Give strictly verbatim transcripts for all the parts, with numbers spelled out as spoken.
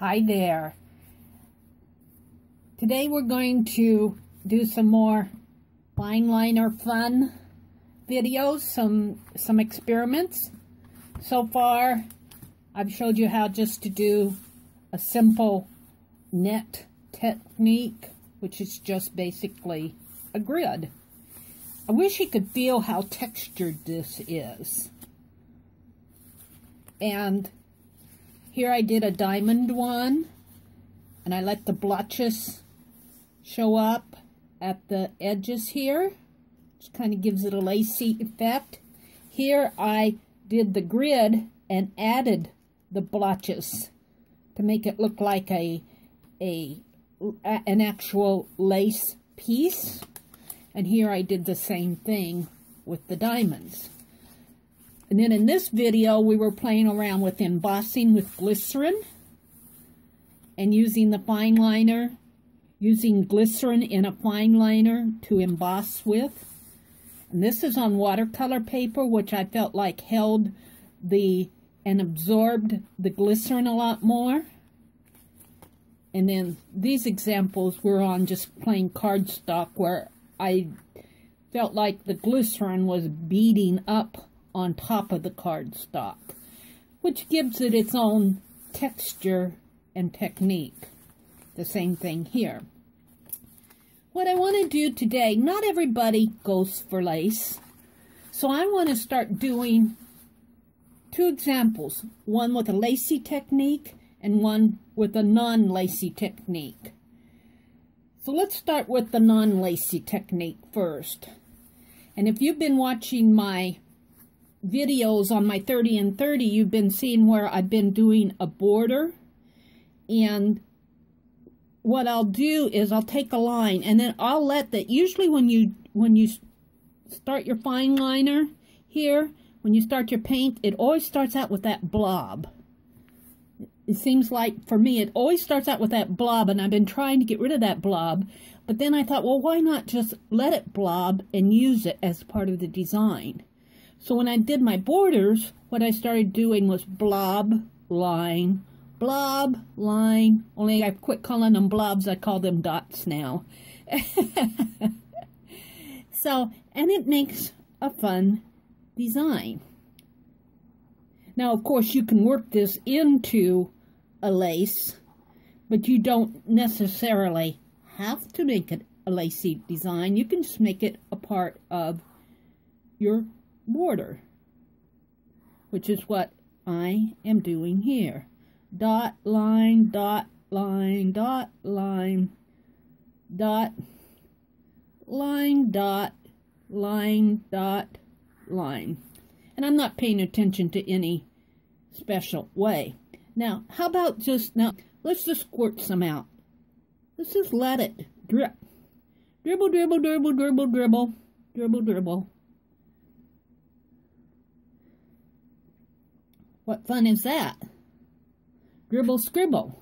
Hi there. Today we're going to do some more fine liner fun videos, some some experiments. So far I've showed you how just to do a simple net technique, which is just basically a grid. I wish you could feel how textured this is. And here I did a diamond one, and I let the blotches show up at the edges here, which kind of gives it a lacy effect. Here I did the grid and added the blotches to make it look like a, a an actual lace piece. And here I did the same thing with the diamonds. And then in this video, we were playing around with embossing with glycerin and using the fine liner, using glycerin in a fine liner to emboss with. And this is on watercolor paper, which I felt like held the and absorbed the glycerin a lot more. And then these examples were on just plain cardstock, where I felt like the glycerin was beading up on top of the cardstock, which gives it its own texture and technique. The same thing here. What I want to do today, not everybody goes for lace, so I want to start doing two examples, one with a lacy technique and one with a non-lacy technique. So let's start with the non-lacy technique first. And if you've been watching my videos on my thirty and thirty, you've been seeing where I've been doing a border. And what I'll do is I'll take a line, and then I'll let that, usually when you when you start your fine liner here, when you start your paint, it always starts out with that blob. It seems like, for me, it always starts out with that blob, and I've been trying to get rid of that blob. But then I thought, well, why not just let it blob and use it as part of the design? So when I did my borders, what I started doing was blob, line, blob, line. Only I've quit calling them blobs, I call them dots now. So, and it makes a fun design. Now, of course, you can work this into a lace, but you don't necessarily have to make it a lacy design. You can just make it a part of your border, which is what I am doing here. Dot, line, dot, line, dot, line, dot, line, dot, line, dot, line. And I'm not paying attention to any special way. Now, how about just, now, let's just squirt some out. Let's just let it drip. Dribble, dribble, dribble, dribble, dribble, dribble, dribble. What fun is that? Dribble, scribble.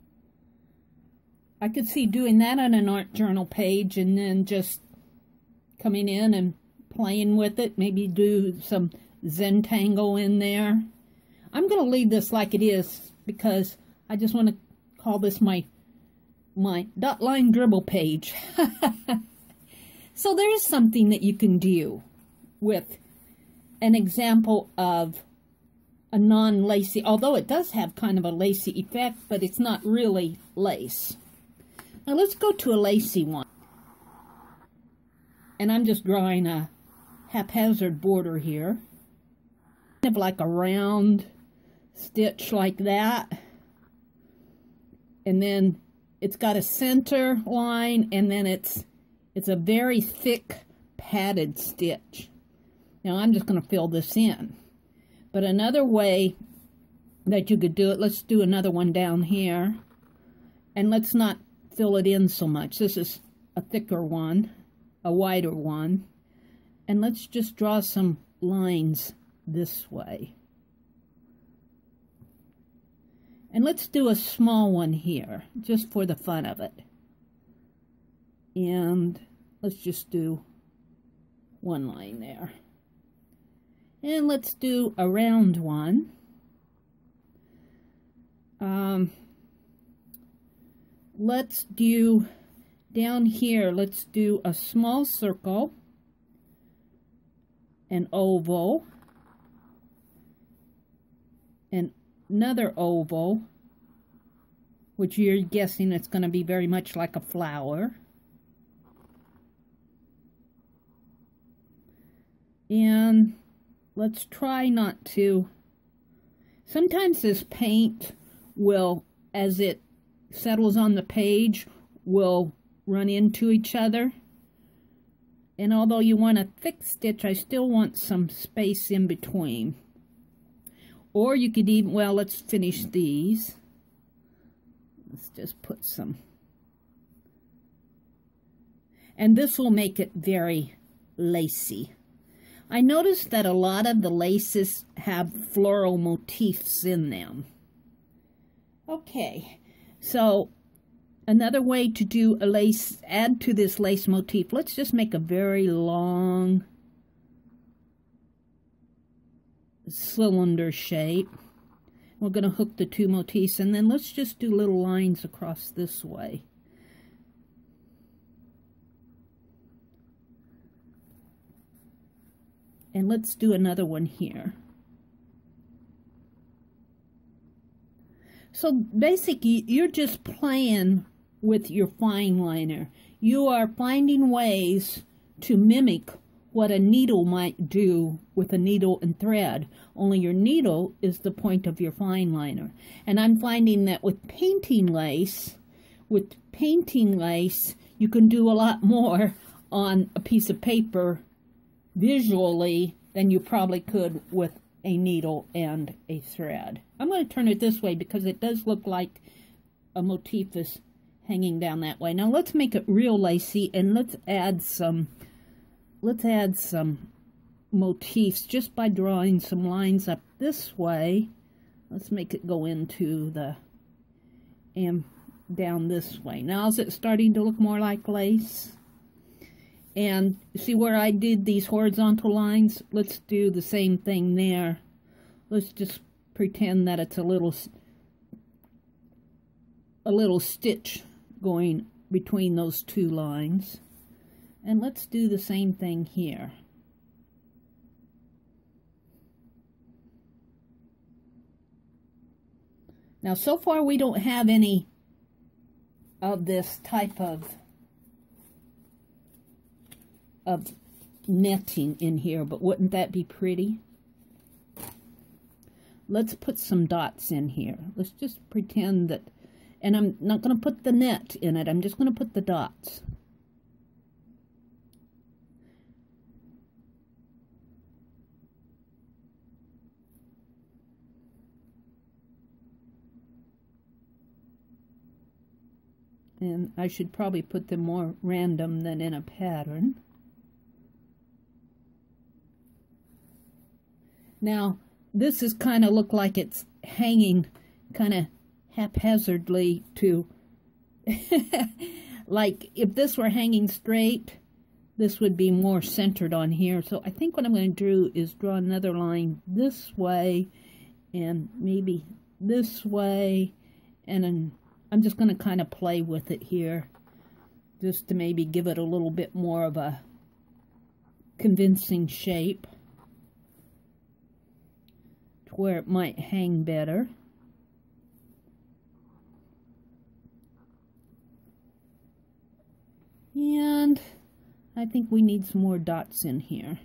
I could see doing that on an art journal page and then just coming in and playing with it. Maybe do some Zentangle in there. I'm going to leave this like it is because I just want to call this my my dot line dribble page. So there is something that you can do with an example of a non-lacy, although it does have kind of a lacy effect, but it's not really lace. Now let's go to a lacy one. And I'm just drawing a haphazard border here. Kind of like a round stitch like that. And then it's got a center line, and then it's it's a very thick padded stitch. Now I'm just going to fill this in. But another way that you could do it, let's do another one down here. And let's not fill it in so much. This is a thicker one, a wider one. And let's just draw some lines this way. And let's do a small one here, just for the fun of it. And let's just do one line there. And let's do a round one. Um, let's do down here, let's do a small circle, an oval, and another oval, which you're guessing it's going to be very much like a flower. And let's try not to, sometimes this paint will, as it settles on the page, will run into each other. And although you want a thick stitch, I still want some space in between. Or you could even, well, let's finish these. Let's just put some. And this will make it very lacy. I noticed that a lot of the laces have floral motifs in them. Okay, so another way to do a lace, add to this lace motif, let's just make a very long cylinder shape. We're going to hook the two motifs, and then let's just do little lines across this way. And let's do another one here. So basically, you're just playing with your fine liner. You are finding ways to mimic what a needle might do with a needle and thread, only your needle is the point of your fine liner. And I'm finding that with painting lace, with painting lace, you can do a lot more on a piece of paper visually than you probably could with a needle and a thread. I'm going to turn it this way because it does look like a motif is hanging down that way. Now let's make it real lacy, and let's add some let's add some motifs just by drawing some lines up this way. Let's make it go into the and down this way. Now is it starting to look more like lace? And see where I did these horizontal lines? Let's do the same thing there. Let's just pretend that it's a little a little stitch going between those two lines. And let's do the same thing here. Now so far we don't have any of this type of of netting in here, but wouldn't that be pretty? Let's put some dots in here. Let's just pretend that, and I'm not going to put the net in it, I'm just going to put the dots. And I should probably put them more random than in a pattern. Now, this is kind of look like it's hanging kind of haphazardly to, like if this were hanging straight, this would be more centered on here. So I think what I'm going to do is draw another line this way and maybe this way, and then I'm just going to kind of play with it here just to maybe give it a little bit more of a convincing shape, where it might hang better. And I think we need some more dots in here.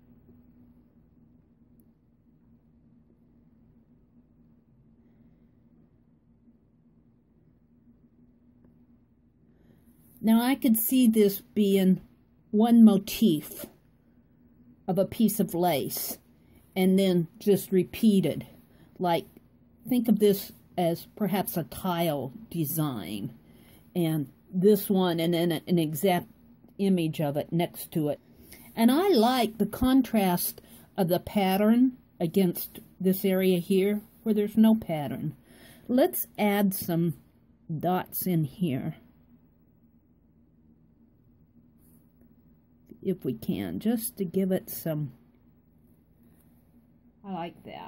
Now I could see this being one motif of a piece of lace, and then just repeated. Like, think of this as perhaps a tile design, and this one, and then an exact image of it next to it. And I like the contrast of the pattern against this area here where there's no pattern. Let's add some dots in here, if we can, just to give it some. I like that.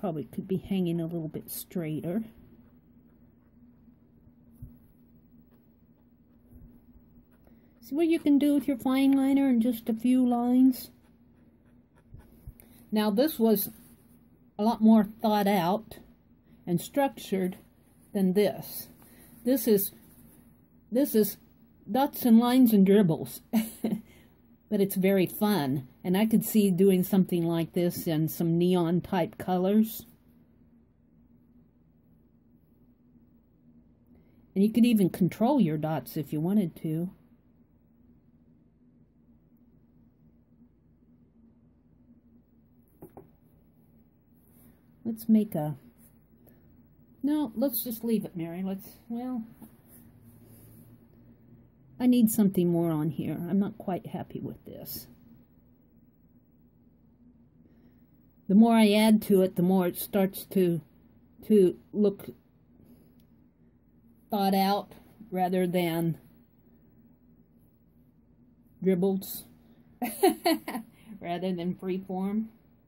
probably could be hanging a little bit straighter. See what you can do with your fine liner in just a few lines? Now this was a lot more thought out and structured than this. This is this is dots and lines and dribbles. But it's very fun, and I could see doing something like this in some neon type colors. And you could even control your dots if you wanted to. Let's make a... No, let's just leave it, Mary. Let's, well... I need something more on here. I'm not quite happy with this. The more I add to it, the more it starts to, to look thought out rather than dribbles, rather than freeform.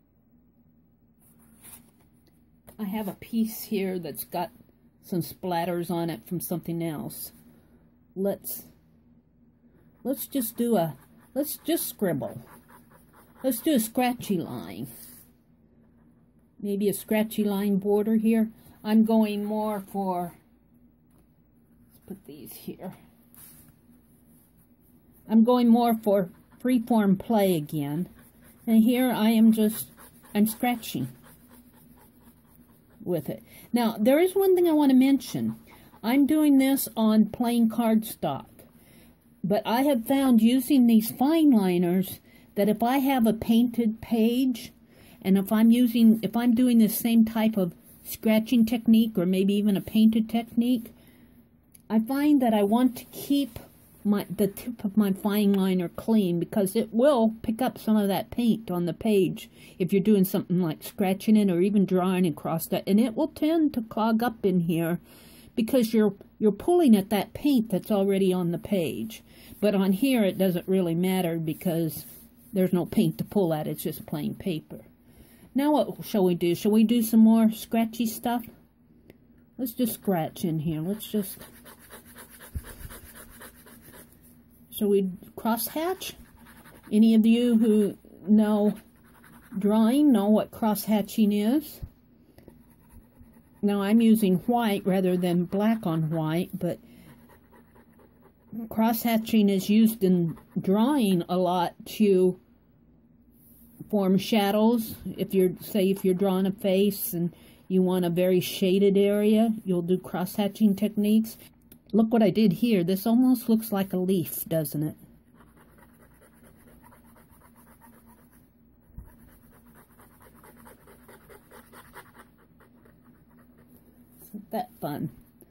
I have a piece here that's got some splatters on it from something else. Let's let's just do a let's just scribble. Let's do a scratchy line. Maybe a scratchy line border here. I'm going more for, let's put these here. I'm going more for freeform play again. And here I am just, I'm scratching with it. Now, there is one thing I want to mention. I'm doing this on plain cardstock, but I have found using these fine liners that if I have a painted page, and if I'm using, if I'm doing the same type of scratching technique, or maybe even a painted technique, I find that I want to keep my the tip of my fine liner clean, because it will pick up some of that paint on the page if you're doing something like scratching it or even drawing across that, and it will tend to clog up in here because you're you're pulling at that paint that's already on the page. But on here it doesn't really matter because there's no paint to pull at, it's just plain paper. Now what shall we do? Shall we do some more scratchy stuff? Let's just scratch in here. Let's just... Shall we cross hatch? Any of you who know drawing know what cross hatching is? Now I'm using white rather than black on white, but cross hatching is used in drawing a lot to form shadows. If you're, say, if you're drawing a face and you want a very shaded area, you'll do cross hatching techniques. Look what I did here. This almost looks like a leaf, doesn't it? Isn't that fun?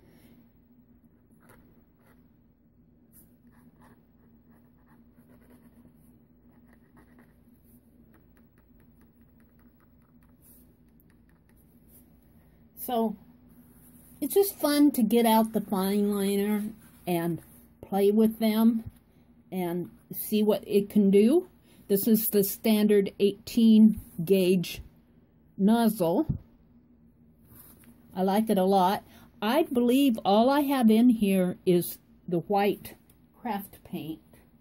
So, it's just fun to get out the fine liner and play with them and see what it can do. This is the standard eighteen gauge nozzle. I like it a lot. I believe all I have in here is the white craft paint.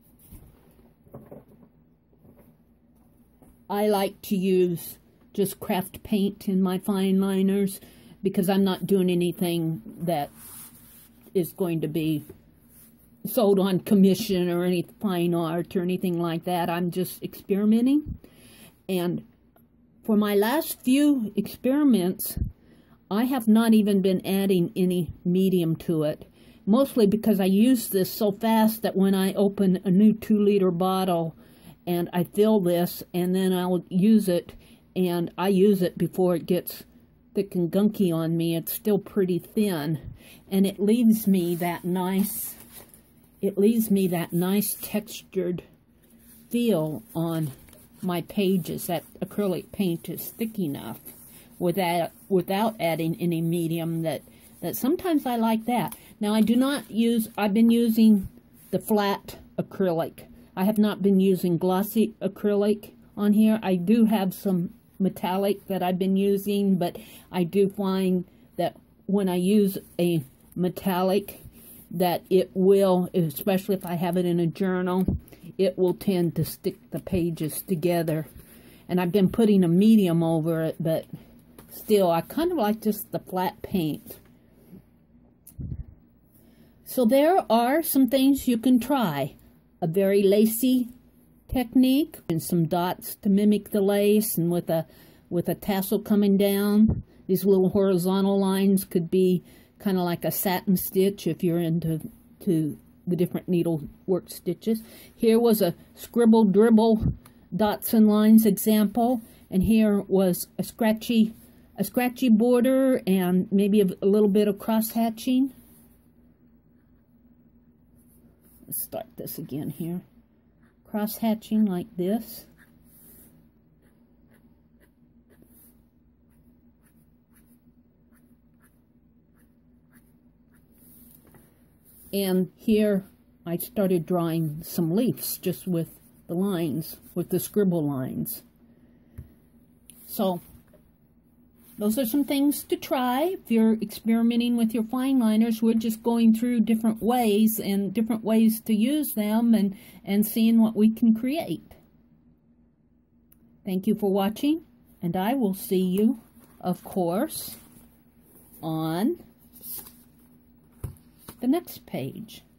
I like to use just craft paint in my fine liners, because I'm not doing anything that is going to be sold on commission or any fine art or anything like that. I'm just experimenting. And for my last few experiments, I have not even been adding any medium to it. Mostly because I use this so fast that when I open a new two liter bottle and I fill this, and then I'll use it, and I use it before it gets thick and gunky on me. It's still pretty thin, and it leaves me that nice it leaves me that nice textured feel on my pages. That acrylic paint is thick enough without without adding any medium. That that sometimes I like that. Now I do not use I've been using the flat acrylic. I have not been using glossy acrylic on here. I do have some metallic that I've been using, but I do find that when I use a metallic, that it will, especially if I have it in a journal, it will tend to stick the pages together. And I've been putting a medium over it, but still, I kind of like just the flat paint. So there are some things you can try. A very lacy technique and some dots to mimic the lace, and with a with a tassel coming down. These little horizontal lines could be kind of like a satin stitch if you're into to the different needle work stitches. Here was a scribble dribble dots and lines example, and here was a scratchy a scratchy border and maybe a, a little bit of cross hatching. Let's start this again here. Cross hatching like this. And here I started drawing some leaves just with the lines, with the scribble lines. So those are some things to try if you're experimenting with your fine liners. We're just going through different ways and different ways to use them and, and seeing what we can create. Thank you for watching, and I will see you, of course, on the next page.